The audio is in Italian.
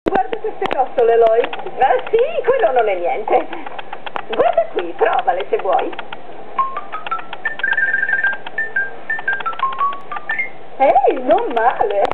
Guarda queste costole, Eloy. Ah sì, quello non è niente. Guarda qui, provale se vuoi. Ehi, non male.